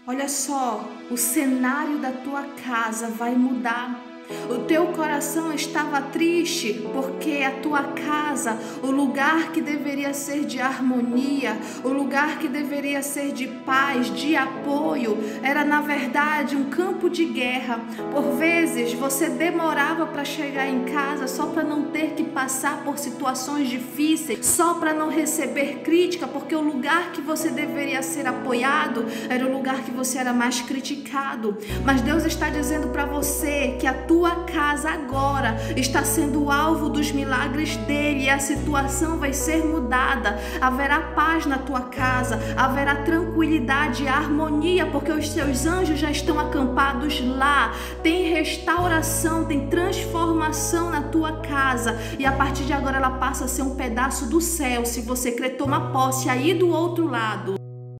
Olha só, o cenário da tua casa vai mudar. O teu coração estava triste porque a tua casa, o lugar que deveria ser de harmonia, o lugar que deveria ser de paz, de apoio, era na verdade um campo de guerra. Por vezes você demorava para chegar em casa só para não ter que passar por situações difíceis, só para não receber crítica, porque o lugar que você deveria ser apoiado era o lugar que você era mais criticado. Mas Deus está dizendo para você que a tua casa agora está sendo alvo dos milagres dele e a situação vai ser mudada. Haverá paz na tua casa, haverá tranquilidade e harmonia, porque os seus anjos já estão acampados lá. Tem restauração, tem transformação na tua casa e a partir de agora ela passa a ser um pedaço do céu. Se você crer, toma posse aí do outro lado.